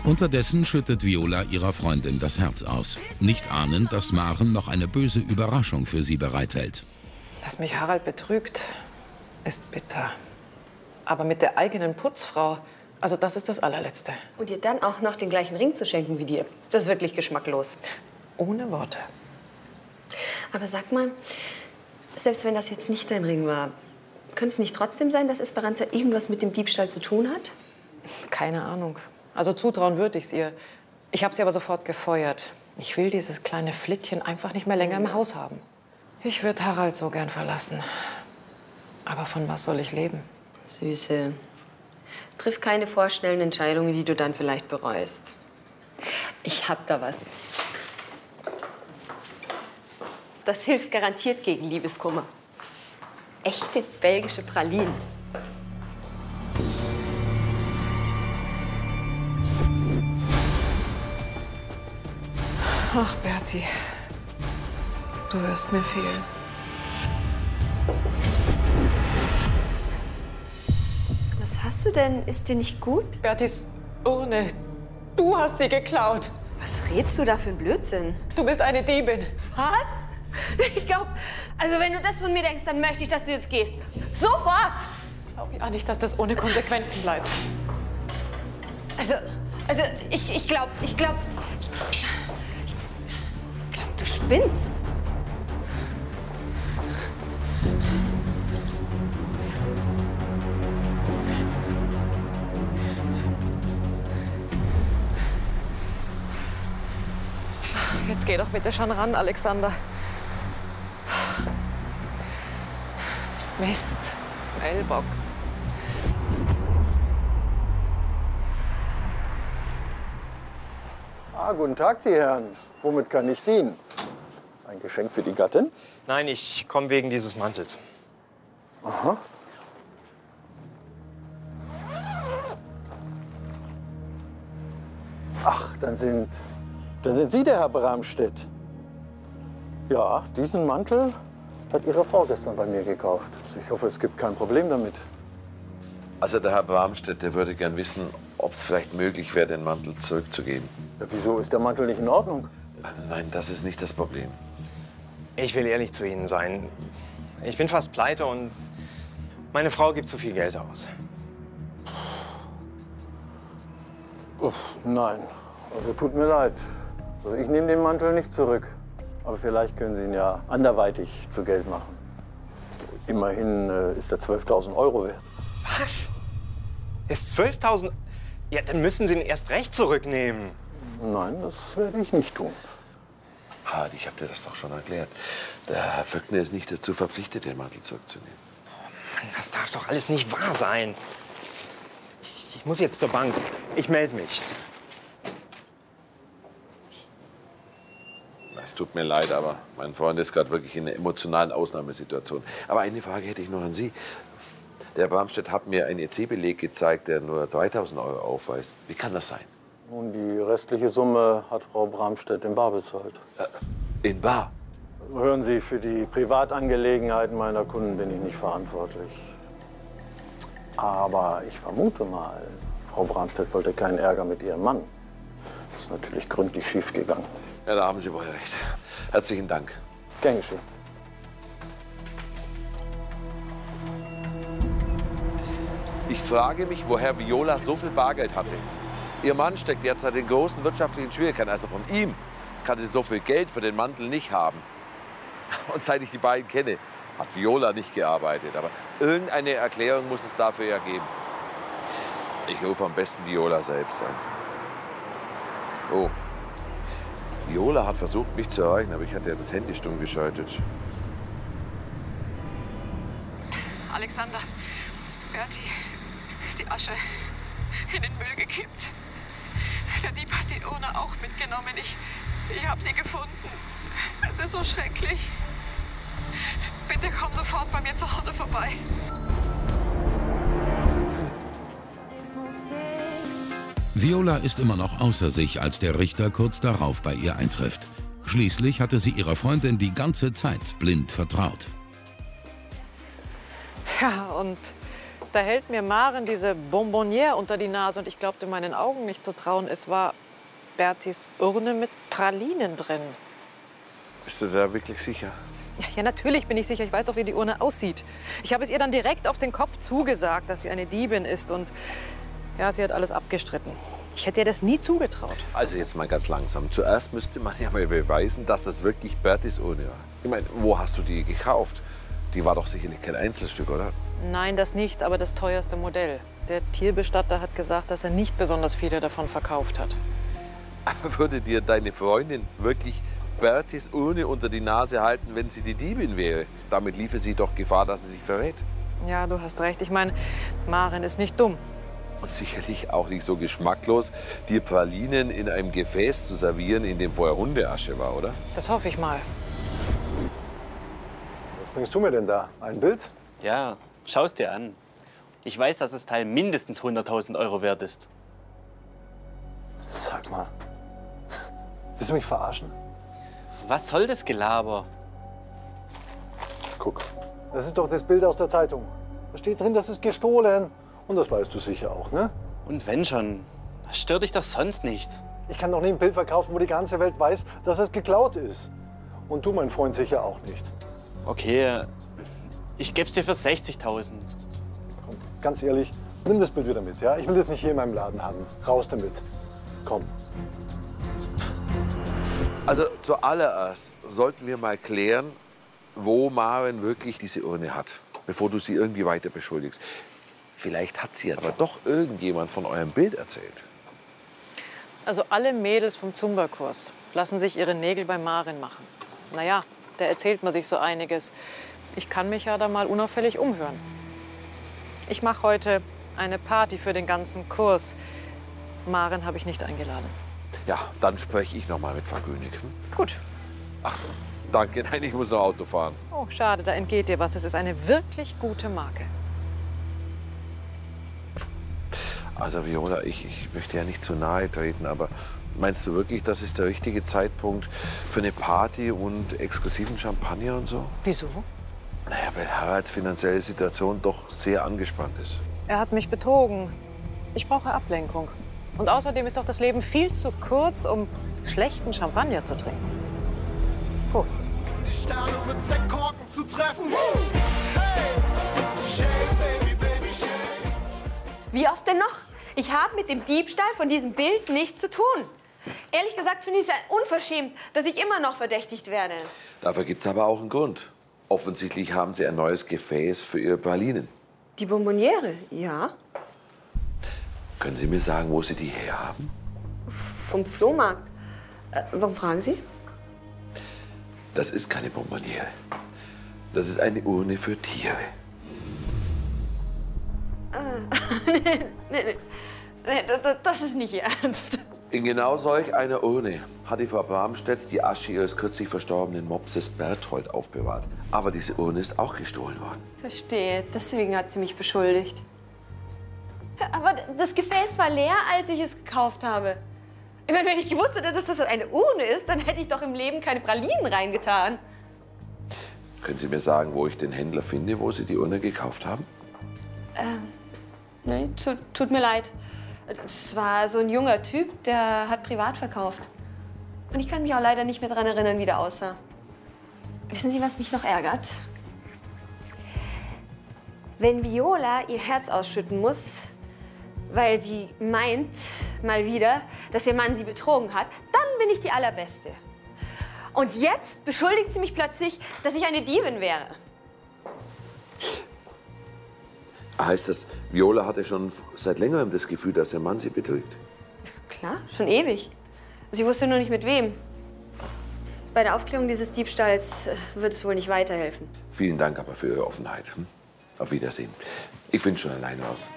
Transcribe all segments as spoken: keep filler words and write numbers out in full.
Unterdessen schüttet Viola ihrer Freundin das Herz aus, nicht ahnend, dass Maren noch eine böse Überraschung für sie bereithält. Dass mich Harald betrügt, ist bitter. Aber mit der eigenen Putzfrau, also das ist das Allerletzte. Und ihr dann auch noch den gleichen Ring zu schenken wie dir, das ist wirklich geschmacklos. Ohne Worte. Aber sag mal, selbst wenn das jetzt nicht dein Ring war, könnte es nicht trotzdem sein, dass Esperanza irgendwas mit dem Diebstahl zu tun hat? Keine Ahnung. Also zutrauen würde ich es ihr. Ich habe sie aber sofort gefeuert. Ich will dieses kleine Flittchen einfach nicht mehr länger im Haus haben. Ich würde Harald so gern verlassen. Aber von was soll ich leben? Süße. Triff keine vorschnellen Entscheidungen, die du dann vielleicht bereust. Ich hab da was. Das hilft garantiert gegen Liebeskummer. Echte belgische Pralinen. Ach, Berti, du wirst mir fehlen. Was hast du denn? Ist dir nicht gut? Bertis Urne, du hast sie geklaut. Was redst du da für einen Blödsinn? Du bist eine Diebin. Was? Ich glaub, also wenn du das von mir denkst, dann möchte ich, dass du jetzt gehst. Sofort! Ich glaube ja nicht, dass das ohne Konsequenzen bleibt. Also, also ich, ich glaube, ich glaube, ich glaube, du spinnst. Jetzt geh doch bitte schon ran, Alexander. Mist, Mailbox. Ah, guten Tag, die Herren. Womit kann ich dienen? Ein Geschenk für die Gattin? Nein, ich komme wegen dieses Mantels. Aha. Ach, dann sind, dann sind Sie der Herr Bramstedt. Ja, diesen Mantel hat Ihre Frau gestern bei mir gekauft. Also ich hoffe, es gibt kein Problem damit. Also der Herr Bramstedt, der würde gern wissen, ob es vielleicht möglich wäre, den Mantel zurückzugeben. Ja, wieso ist der Mantel nicht in Ordnung? Nein, das ist nicht das Problem. Ich will ehrlich zu Ihnen sein. Ich bin fast pleite und meine Frau gibt zu viel Geld aus. Uff, nein, also tut mir leid. Also ich nehme den Mantel nicht zurück. Aber vielleicht können Sie ihn ja anderweitig zu Geld machen. Immerhin äh, ist er zwölftausend Euro wert. Was? Ist zwölftausend? Ja, dann müssen Sie ihn erst recht zurücknehmen. Nein, das werde ich nicht tun. Hart, ich habe dir das doch schon erklärt. Der Herr Vöckner ist nicht dazu verpflichtet, den Mantel zurückzunehmen. Mann, das darf doch alles nicht wahr sein. Ich, ich muss jetzt zur Bank. Ich melde mich. Es tut mir leid, aber mein Freund ist gerade wirklich in einer emotionalen Ausnahmesituation. Aber eine Frage hätte ich noch an Sie. Der Herr Bramstedt hat mir einen E C-Beleg gezeigt, der nur dreitausend Euro aufweist. Wie kann das sein? Nun, die restliche Summe hat Frau Bramstedt in bar bezahlt. Äh, in bar? Hören Sie, für die Privatangelegenheiten meiner Kunden bin ich nicht verantwortlich. Aber ich vermute mal, Frau Bramstedt wollte keinen Ärger mit ihrem Mann. Das ist natürlich gründlich schief gegangen. Ja, da haben Sie wohl recht. Herzlichen Dank. Gern geschehen. Ich frage mich, woher Viola so viel Bargeld hatte. Ihr Mann steckt derzeit in großen wirtschaftlichen Schwierigkeiten. Also von ihm kann sie so viel Geld für den Mantel nicht haben. Und seit ich die beiden kenne, hat Viola nicht gearbeitet. Aber irgendeine Erklärung muss es dafür ja geben. Ich rufe am besten Viola selbst an. Oh. Viola hat versucht, mich zu erreichen, aber ich hatte ja das Handy stumm geschaltet. Alexander, Berti, die Asche in den Müll gekippt. Der Dieb hat die Urne auch mitgenommen. Ich, ich habe sie gefunden. Es ist so schrecklich. Bitte komm sofort bei mir zu Hause vorbei. Viola ist immer noch außer sich, als der Richter kurz darauf bei ihr eintrifft. Schließlich hatte sie ihrer Freundin die ganze Zeit blind vertraut. Ja, und Da hält mir Maren diese Bonbonnière unter die Nase und ich glaubte meinen Augen nicht zu trauen. Es war Bertis Urne mit Pralinen drin. Bist du da wirklich sicher? Ja, natürlich bin ich sicher. Ich weiß auch, wie die Urne aussieht. Ich habe es ihr dann direkt auf den Kopf zugesagt, dass sie eine Diebin ist. Und ja, sie hat alles abgestritten. Ich hätte ihr das nie zugetraut. Also jetzt mal ganz langsam. Zuerst müsste man ja mal beweisen, dass das wirklich Bertis Urne war. Ich meine, wo hast du die gekauft? Die war doch sicherlich kein Einzelstück, oder? Nein, das nicht, aber das teuerste Modell. Der Tierbestatter hat gesagt, dass er nicht besonders viele davon verkauft hat. Aber würde dir deine Freundin wirklich Bertis Urne unter die Nase halten, wenn sie die Diebin wäre? Damit liefe sie doch Gefahr, dass sie sich verrät. Ja, du hast recht. Ich meine, Maren ist nicht dumm. Und sicherlich auch nicht so geschmacklos, dir Pralinen in einem Gefäß zu servieren, in dem vorher Hundeasche war, oder? Das hoffe ich mal. Was bringst du mir denn da? Ein Bild? Ja, schau's dir an. Ich weiß, dass das Teil mindestens hunderttausend Euro wert ist. Sag mal, willst du mich verarschen? Was soll das Gelaber? Guck, das ist doch das Bild aus der Zeitung. Da steht drin, das ist gestohlen. Und das weißt du sicher auch, ne? Und wenn schon, das stört dich doch sonst nicht. Ich kann doch nicht ein Bild verkaufen, wo die ganze Welt weiß, dass es geklaut ist. Und du, mein Freund, sicher auch nicht. Okay, ich geb's dir für sechzigtausend. Komm, ganz ehrlich, nimm das Bild wieder mit, ja? Ich will das nicht hier in meinem Laden haben. Raus damit. Komm. Also zuallererst sollten wir mal klären, wo Maren wirklich diese Urne hat, bevor du sie irgendwie weiter beschuldigst. Vielleicht hat sie aber doch irgendjemand von eurem Bild erzählt. Also alle Mädels vom Zumba-Kurs lassen sich ihre Nägel bei Maren machen. Naja, da erzählt man sich so einiges. Ich kann mich ja da mal unauffällig umhören. Ich mache heute eine Party für den ganzen Kurs. Maren habe ich nicht eingeladen. Ja, dann spreche ich noch mal mit Frau König. Hm? Gut. Ach, danke. Nein, ich muss noch Auto fahren. Oh, schade, da entgeht dir was. Es ist eine wirklich gute Marke. Also Viola, ich, ich möchte ja nicht zu nahe treten, aber meinst du wirklich, das ist der richtige Zeitpunkt für eine Party und exklusiven Champagner und so? Wieso? Naja, weil Haralds finanzielle Situation doch sehr angespannt ist. Er hat mich betrogen. Ich brauche Ablenkung. Und außerdem ist doch das Leben viel zu kurz, um schlechten Champagner zu trinken. Prost. Die Sterne mit Sektkorken zu treffen. Hey! Shake, baby, baby, shake. Wie oft denn noch? Ich habe mit dem Diebstahl von diesem Bild nichts zu tun. Ehrlich gesagt finde ich es unverschämt, dass ich immer noch verdächtigt werde. Dafür gibt es aber auch einen Grund. Offensichtlich haben Sie ein neues Gefäß für Ihre Pralinen. Die Bonbonniere, ja. Können Sie mir sagen, wo Sie die herhaben? Vom Flohmarkt. Äh, warum fragen Sie? Das ist keine Bonbonniere. Das ist eine Urne für Tiere. nee, nee, nee. nee das, das ist nicht Ihr Ernst. In genau solch einer Urne hat die Frau Bramstedt die Asche ihres kürzlich verstorbenen Mopses Berthold aufbewahrt. Aber diese Urne ist auch gestohlen worden. Verstehe, deswegen hat sie mich beschuldigt. Aber das Gefäß war leer, als ich es gekauft habe. Ich meine, wenn ich gewusst hätte, dass das eine Urne ist, dann hätte ich doch im Leben keine Pralinen reingetan. Können Sie mir sagen, wo ich den Händler finde, wo Sie die Urne gekauft haben? Ähm, nein, tut, tut mir leid. Es war so ein junger Typ, der hat privat verkauft. Und ich kann mich auch leider nicht mehr daran erinnern, wie der aussah. Wissen Sie, was mich noch ärgert? Wenn Viola ihr Herz ausschütten muss, weil sie meint, mal wieder, dass ihr Mann sie betrogen hat, dann bin ich die Allerbeste. Und jetzt beschuldigt sie mich plötzlich, dass ich eine Diebin wäre. Heißt das, Viola hatte schon seit längerem das Gefühl, dass ihr Mann sie betrügt? Klar, schon ewig. Sie wusste nur nicht mit wem. Bei der Aufklärung dieses Diebstahls wird es wohl nicht weiterhelfen. Vielen Dank aber für Ihre Offenheit. Hm? Auf Wiedersehen. Ich finde schon alleine aus.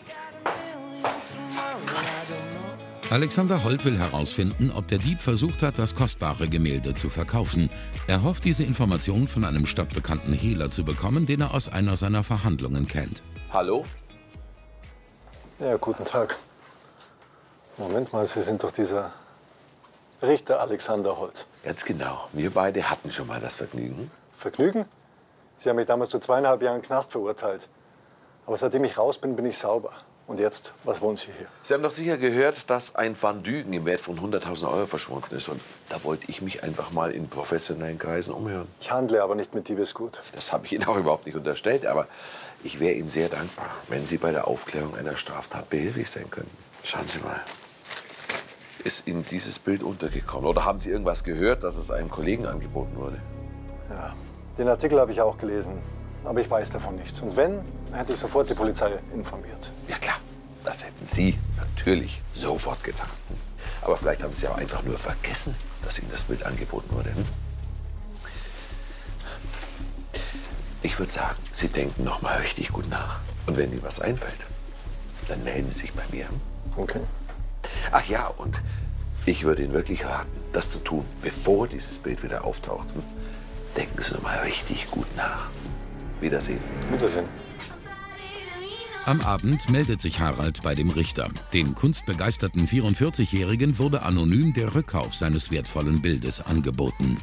Alexander Holt will herausfinden, ob der Dieb versucht hat, das kostbare Gemälde zu verkaufen. Er hofft, diese Information von einem stadtbekannten Hehler zu bekommen, den er aus einer seiner Verhandlungen kennt. Hallo? Ja, guten Tag. Moment mal, Sie sind doch dieser Richter Alexander Holt. Ganz genau. Wir beide hatten schon mal das Vergnügen. Vergnügen? Sie haben mich damals zu zweieinhalb Jahren Knast verurteilt. Aber seitdem ich raus bin, bin ich sauber. Und jetzt, was wollen Sie hier? Sie haben doch sicher gehört, dass ein Van Dügen im Wert von hunderttausend Euro verschwunden ist. Und da wollte ich mich einfach mal in professionellen Kreisen umhören. Ich handle aber nicht mit Diebesgut. Das habe ich Ihnen auch überhaupt nicht unterstellt. Aber ich wäre Ihnen sehr dankbar, wenn Sie bei der Aufklärung einer Straftat behilflich sein könnten. Schauen Sie mal. Ist Ihnen dieses Bild untergekommen? Oder haben Sie irgendwas gehört, dass es einem Kollegen angeboten wurde? Ja, den Artikel habe ich auch gelesen. Aber ich weiß davon nichts. Und wenn, hätte ich sofort die Polizei informiert. Ja klar, das hätten Sie natürlich sofort getan. Aber vielleicht haben Sie auch einfach nur vergessen, dass Ihnen das Bild angeboten wurde. Ich würde sagen, Sie denken noch mal richtig gut nach. Und wenn Ihnen was einfällt, dann melden Sie sich bei mir. Okay. Ach ja, und ich würde Ihnen wirklich raten, das zu tun, bevor dieses Bild wieder auftaucht. Denken Sie noch mal richtig gut nach. Wiedersehen. Wiedersehen. Am Abend meldet sich Harald bei dem Richter. Dem kunstbegeisterten vierundvierzigjährigen wurde anonym der Rückkauf seines wertvollen Bildes angeboten.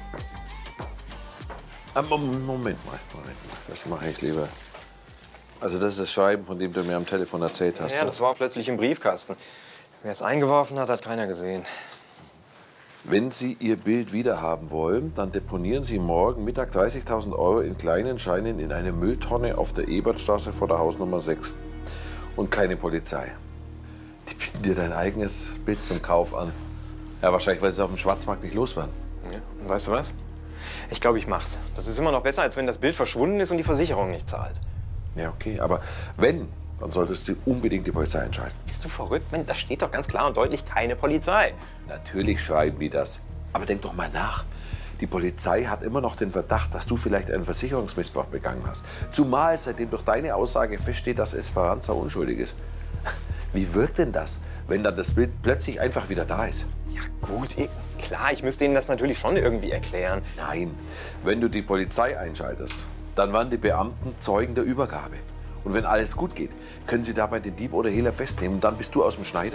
Moment mal, Moment mal. Das mache ich lieber. Also das ist das Schreiben, von dem du mir am Telefon erzählt hast. Ja, das war plötzlich im Briefkasten. Wer es eingeworfen hat, hat keiner gesehen. Wenn Sie Ihr Bild wiederhaben wollen, dann deponieren Sie morgen Mittag dreißigtausend Euro in kleinen Scheinen in eine Mülltonne auf der Ebertstraße vor der Hausnummer sechs. Und keine Polizei. Die bieten dir dein eigenes Bild zum Kauf an. Ja, wahrscheinlich, weil sie es auf dem Schwarzmarkt nicht los waren. Ja, und weißt du was? Ich glaube, ich mach's. Das ist immer noch besser, als wenn das Bild verschwunden ist und die Versicherung nicht zahlt. Ja, okay, aber wenn, dann solltest du unbedingt die Polizei einschalten. Bist du verrückt? Mensch, da steht doch ganz klar und deutlich keine Polizei. Natürlich schreiben die das. Aber denk doch mal nach. Die Polizei hat immer noch den Verdacht, dass du vielleicht einen Versicherungsmissbrauch begangen hast. Zumal seitdem durch deine Aussage feststeht, dass Esperanza unschuldig ist. Wie wirkt denn das, wenn dann das Bild plötzlich einfach wieder da ist? Ja gut, ich, klar, ich müsste Ihnen das natürlich schon irgendwie erklären. Nein, wenn du die Polizei einschaltest, dann waren die Beamten Zeugen der Übergabe. Und wenn alles gut geht, können sie dabei den Dieb oder Hehler festnehmen. Und dann bist du aus dem Schneider.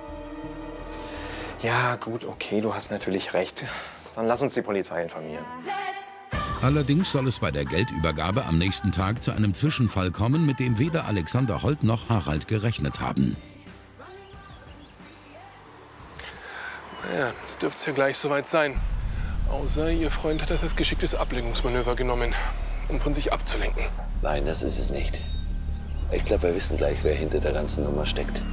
Ja, gut, okay, du hast natürlich recht. Dann lass uns die Polizei informieren. Allerdings soll es bei der Geldübergabe am nächsten Tag zu einem Zwischenfall kommen, mit dem weder Alexander Holt noch Harald gerechnet haben. Naja, jetzt dürfte es ja gleich soweit sein. Außer Ihr Freund hat das als geschicktes Ablenkungsmanöver genommen, um von sich abzulenken. Nein, das ist es nicht. Ich glaube, wir wissen gleich, wer hinter der ganzen Nummer steckt.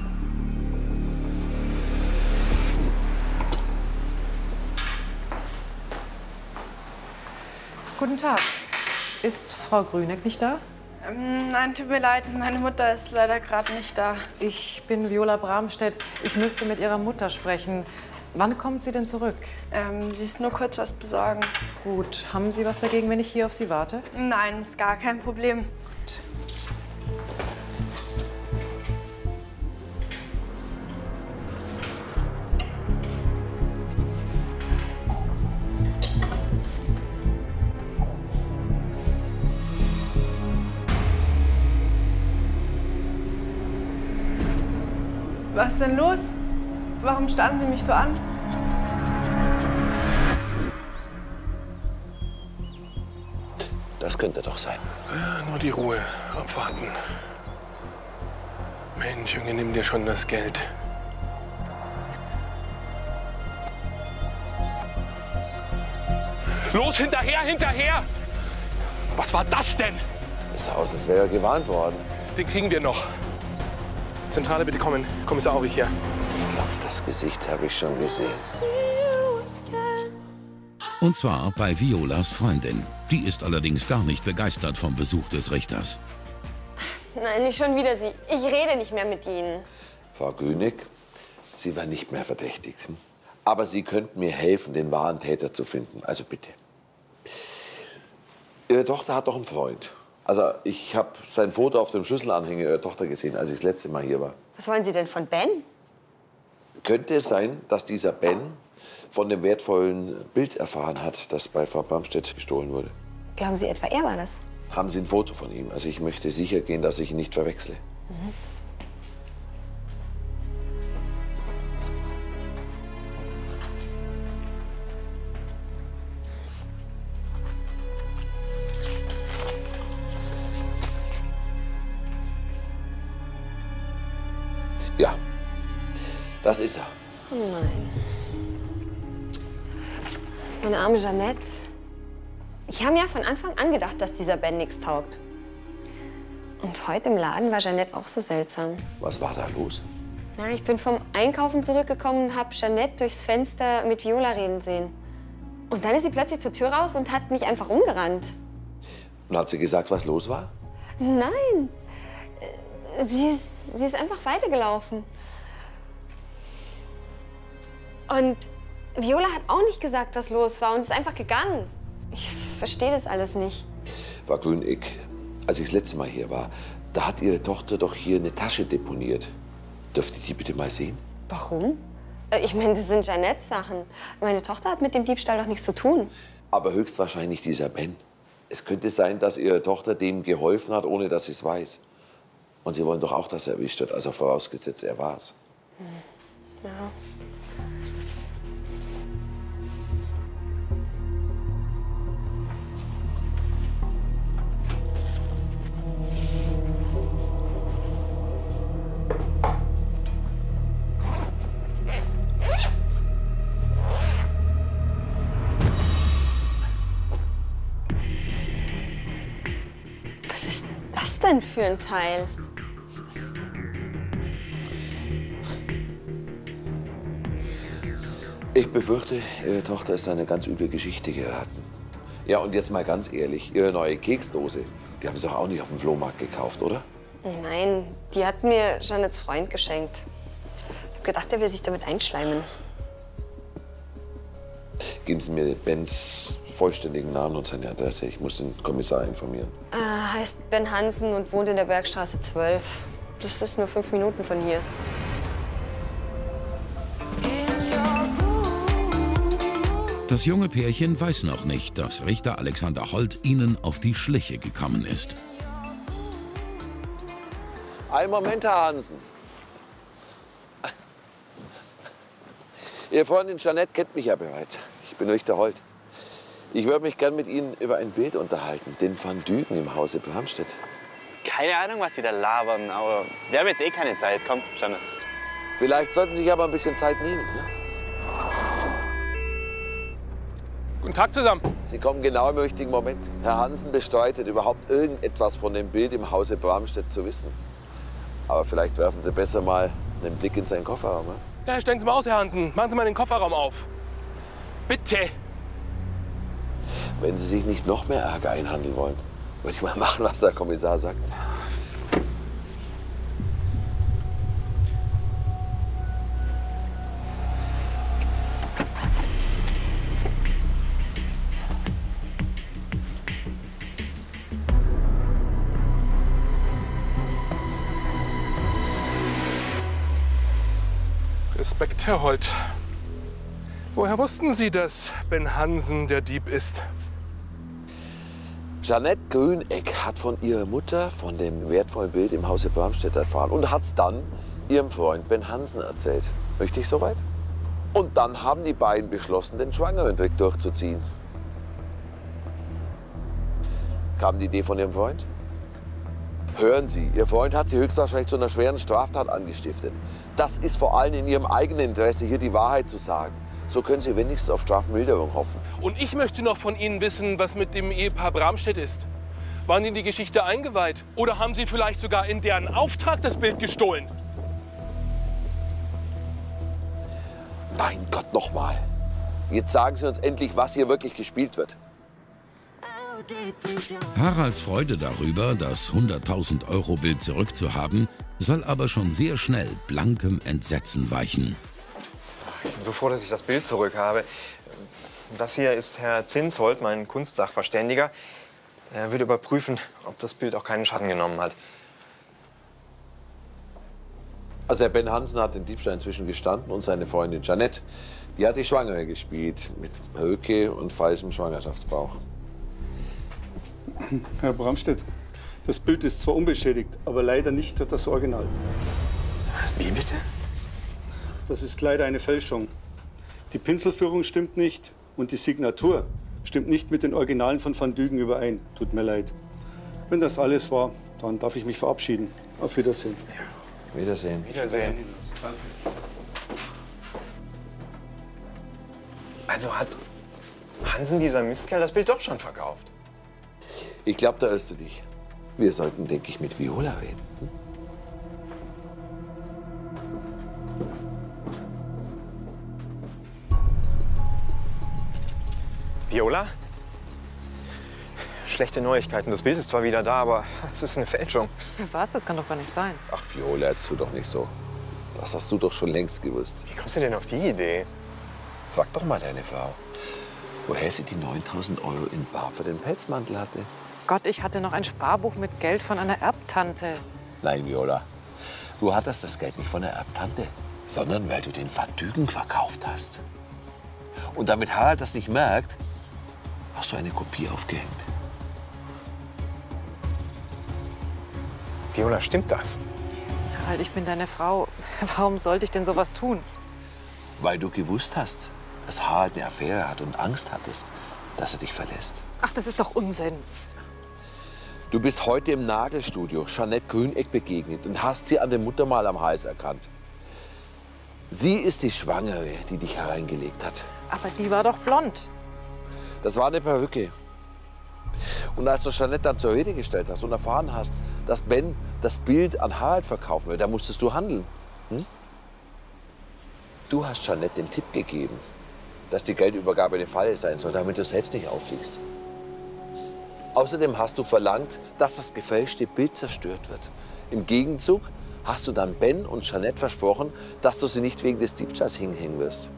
Guten Tag. Ist Frau Grüneck nicht da? Ähm, nein, tut mir leid. Meine Mutter ist leider gerade nicht da. Ich bin Viola Bramstedt. Ich müsste mit Ihrer Mutter sprechen. Wann kommt sie denn zurück? Ähm, sie ist nur kurz was besorgen. Gut. Haben Sie was dagegen, wenn ich hier auf Sie warte? Nein, ist gar kein Problem. Gut. Was ist denn los? Warum starren Sie mich so an? Das könnte doch sein. Ja, nur die Ruhe. Abwarten. Mensch, Junge, nimm dir schon das Geld. Los, hinterher, hinterher! Was war das denn? Das sah aus, als wäre er gewarnt worden. Den kriegen wir noch. Zentrale, bitte kommen. Kommissar Aurich hier. Ich glaube, das Gesicht habe ich schon gesehen. Und zwar bei Violas Freundin. Die ist allerdings gar nicht begeistert vom Besuch des Richters. Nein, nicht schon wieder Sie. Ich rede nicht mehr mit Ihnen. Frau Grüneck, Sie war nicht mehr verdächtigt. Aber Sie könnten mir helfen, den wahren Täter zu finden. Also bitte. Ihre Tochter hat doch einen Freund. Also ich habe sein Foto auf dem Schlüsselanhänger Ihrer Tochter gesehen, als ich das letzte Mal hier war. Was wollen Sie denn von Ben? Könnte es sein, dass dieser Ben von dem wertvollen Bild erfahren hat, das bei Frau Bramstedt gestohlen wurde? Glauben Sie etwa, er war das? Haben Sie ein Foto von ihm? Also ich möchte sicher gehen, dass ich ihn nicht verwechsle. Mhm. Das ist er. Oh nein. Meine arme Jeanette. Ich habe mir ja von Anfang an gedacht, dass dieser Ben nichts taugt. Und heute im Laden war Jeanette auch so seltsam. Was war da los? Ja, ich bin vom Einkaufen zurückgekommen und habe Jeanette durchs Fenster mit Viola reden sehen. Und dann ist sie plötzlich zur Tür raus und hat mich einfach umgerannt. Und hat sie gesagt, was los war? Nein. Sie ist, sie ist einfach weitergelaufen. Und Viola hat auch nicht gesagt, was los war und ist einfach gegangen. Ich verstehe das alles nicht. Frau Grüneck, als ich das letzte Mal hier war, da hat Ihre Tochter doch hier eine Tasche deponiert. Dürfte ich die bitte mal sehen? Warum? Ich meine, das sind Jeanettes Sachen. Meine Tochter hat mit dem Diebstahl doch nichts zu tun. Aber höchstwahrscheinlich dieser Ben. Es könnte sein, dass Ihre Tochter dem geholfen hat, ohne dass sie es weiß. Und Sie wollen doch auch, dass er erwischt wird, also vorausgesetzt, er war's. Ja. Was ist das denn für ein Teil? Ich befürchte, Ihre Tochter ist eine ganz üble Geschichte geraten. Ja, und jetzt mal ganz ehrlich, Ihre neue Keksdose, die haben Sie doch auch nicht auf dem Flohmarkt gekauft, oder? Nein, die hat mir Jeanettes Freund geschenkt. Ich habe gedacht, er will sich damit einschleimen. Geben Sie mir Bens vollständigen Namen und seine Adresse. Ich muss den Kommissar informieren. Er heißt Ben Hansen und wohnt in der Bergstraße zwölf. Das ist nur fünf Minuten von hier. Das junge Pärchen weiß noch nicht, dass Richter Alexander Holt ihnen auf die Schliche gekommen ist. Einen Moment, Herr Hansen. Ihre Freundin Jeanette kennt mich ja bereits. Ich bin Richter Holt. Ich würde mich gern mit Ihnen über ein Bild unterhalten, den Van Dügen im Hause Bramstedt. Keine Ahnung, was Sie da labern, aber wir haben jetzt eh keine Zeit. Komm, Jeanette. Vielleicht sollten Sie sich aber ein bisschen Zeit nehmen. Ne? Guten Tag zusammen. Sie kommen genau im richtigen Moment. Herr Hansen bestreitet, überhaupt irgendetwas von dem Bild im Hause Bramstedt zu wissen. Aber vielleicht werfen Sie besser mal einen Blick in seinen Kofferraum. Ne? Ja, steigen Sie mal aus, Herr Hansen. Machen Sie mal den Kofferraum auf. Bitte. Wenn Sie sich nicht noch mehr Ärger einhandeln wollen, würde ich mal machen, was der Kommissar sagt. Respekt, Herr Holt. Woher wussten Sie, dass Ben Hansen der Dieb ist? Jeanette Grüneck hat von ihrer Mutter von dem wertvollen Bild im Hause Bramstedt erfahren und hat es dann ihrem Freund Ben Hansen erzählt. Richtig soweit? Und dann haben die beiden beschlossen, den schwangeren Trick durchzuziehen. Kam die Idee von Ihrem Freund? Hören Sie, Ihr Freund hat Sie höchstwahrscheinlich zu einer schweren Straftat angestiftet. Das ist vor allem in Ihrem eigenen Interesse, hier die Wahrheit zu sagen. So können Sie wenigstens auf Strafmilderung hoffen. Und ich möchte noch von Ihnen wissen, was mit dem Ehepaar Bramstedt ist. Waren Sie in die Geschichte eingeweiht? Oder haben Sie vielleicht sogar in deren Auftrag das Bild gestohlen? Mein Gott, noch mal. Jetzt sagen Sie uns endlich, was hier wirklich gespielt wird. Haralds Freude darüber, das hunderttausend-Euro-Bild zurückzuhaben, soll aber schon sehr schnell blankem Entsetzen weichen. Ich bin so froh, dass ich das Bild zurück habe. Das hier ist Herr Zinsholt, mein Kunstsachverständiger. Er wird überprüfen, ob das Bild auch keinen Schaden genommen hat. Also der Ben Hansen hat den Diebstahl inzwischen gestanden und seine Freundin Jeanette, die hat die Schwangere gespielt mit Perücke und falschem Schwangerschaftsbauch. Herr Bramstedt, das Bild ist zwar unbeschädigt, aber leider nicht das Original. Wie bitte? Das ist leider eine Fälschung. Die Pinselführung stimmt nicht und die Signatur stimmt nicht mit den Originalen von Van Dügen überein. Tut mir leid. Wenn das alles war, dann darf ich mich verabschieden. Auf Wiedersehen. Wiedersehen. Wiedersehen. Also hat Hansen, dieser Mistkerl, das Bild doch schon verkauft? Ich glaube, da irrst du dich. Wir sollten, denke ich, mit Viola reden. Hm? Viola? Schlechte Neuigkeiten. Das Bild ist zwar wieder da, aber es ist eine Fälschung. Was? Das kann doch gar nicht sein. Ach, Viola, jetzt tu doch nicht so. Das hast du doch schon längst gewusst. Wie kommst du denn auf die Idee? Frag doch mal deine Frau, woher sie die neuntausend Euro in bar für den Pelzmantel hatte. Gott, ich hatte noch ein Sparbuch mit Geld von einer Erbtante. Nein, Viola, du hattest das Geld nicht von der Erbtante, sondern weil du den Van Dügen verkauft hast. Und damit Harald das nicht merkt, hast du eine Kopie aufgehängt. Viola, stimmt das? Harald, ich bin deine Frau. Warum sollte ich denn sowas tun? Weil du gewusst hast, dass Harald eine Affäre hat und Angst hattest, dass er dich verlässt. Ach, das ist doch Unsinn. Du bist heute im Nagelstudio Jeanette Grüneck begegnet und hast sie an dem Muttermal am Hals erkannt. Sie ist die Schwangere, die dich hereingelegt hat. Aber die war doch blond. Das war eine Perücke. Und als du Jeanette dann zur Rede gestellt hast und erfahren hast, dass Ben das Bild an Harald verkaufen will, da musstest du handeln. Hm? Du hast Jeanette den Tipp gegeben, dass die Geldübergabe eine Falle sein soll, damit du selbst nicht auffliegst. Außerdem hast du verlangt, dass das gefälschte Bild zerstört wird. Im Gegenzug hast du dann Ben und Jeanette versprochen, dass du sie nicht wegen des Diebstahls hinhängen wirst.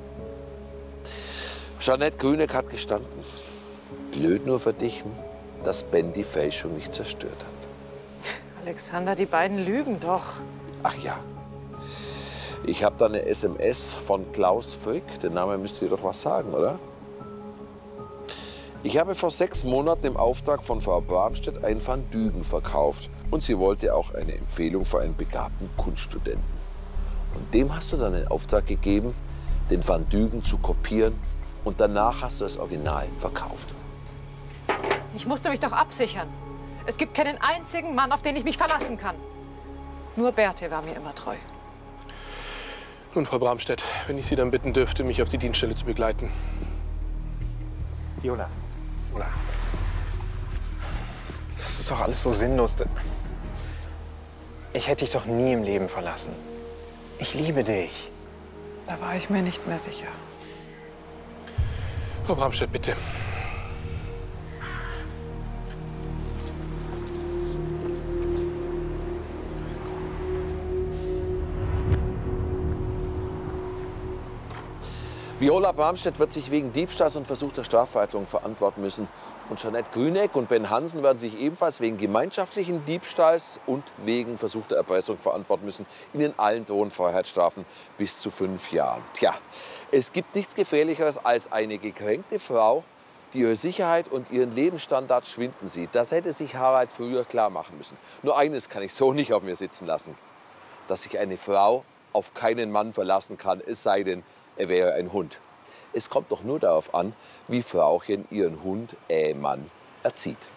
Jeanette Grüneck hat gestanden. Blöd nur für dich, dass Ben die Fälschung nicht zerstört hat. Alexander, die beiden lügen doch. Ach ja. Ich habe da eine S M S von Klaus Frick. Der Name müsste dir doch was sagen, oder? Ich habe vor sechs Monaten im Auftrag von Frau Bramstedt ein Van Dügen verkauft. Und sie wollte auch eine Empfehlung für einen begabten Kunststudenten. Und dem hast du dann den Auftrag gegeben, den Van Dügen zu kopieren. Und danach hast du das Original verkauft. Ich musste mich doch absichern. Es gibt keinen einzigen Mann, auf den ich mich verlassen kann. Nur Berthe war mir immer treu. Nun, Frau Bramstedt, wenn ich Sie dann bitten dürfte, mich auf die Dienststelle zu begleiten. Viola, Viola. Das ist doch alles so sinnlos. Ich hätte dich doch nie im Leben verlassen. Ich liebe dich. Da war ich mir nicht mehr sicher. Frau Bramstedt, bitte. Viola Bramstedt wird sich wegen Diebstahls und versuchter Strafvereitelung verantworten müssen. Und Jeanette Grüneck und Ben Hansen werden sich ebenfalls wegen gemeinschaftlichen Diebstahls und wegen versuchter Erpressung verantworten müssen. Ihnen allen drohen Freiheitsstrafen bis zu fünf Jahren. Tja, es gibt nichts Gefährlicheres als eine gekränkte Frau, die ihre Sicherheit und ihren Lebensstandard schwinden sieht. Das hätte sich Harald früher klar machen müssen. Nur eines kann ich so nicht auf mir sitzen lassen: dass sich eine Frau auf keinen Mann verlassen kann, es sei denn, er wäre ein Hund. Es kommt doch nur darauf an, wie Frauchen ihren Hund, äh Mann, erzieht.